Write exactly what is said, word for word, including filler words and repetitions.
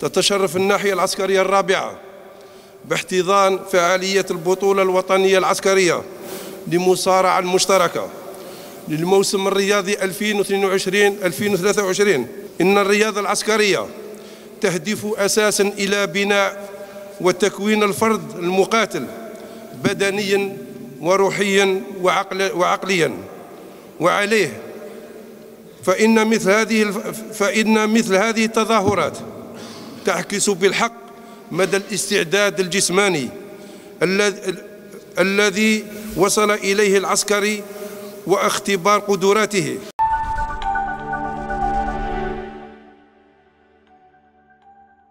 تتشرف الناحية العسكرية الرابعة باحتضان فعالية البطولة الوطنية العسكرية لمصارعة المشتركة للموسم الرياضي ألفين واثنين وعشرين ألفين وثلاثة وعشرين. إن الرياضة العسكرية تهدف أساساً إلى بناء وتكوين الفرد المقاتل بدنياً وروحياً وعقل وعقلياً، وعليه فإن مثل هذه فإن مثل هذه التظاهرات تعكس بالحق مدى الاستعداد الجسماني الذي وصل إليه العسكري واختبار قدراته.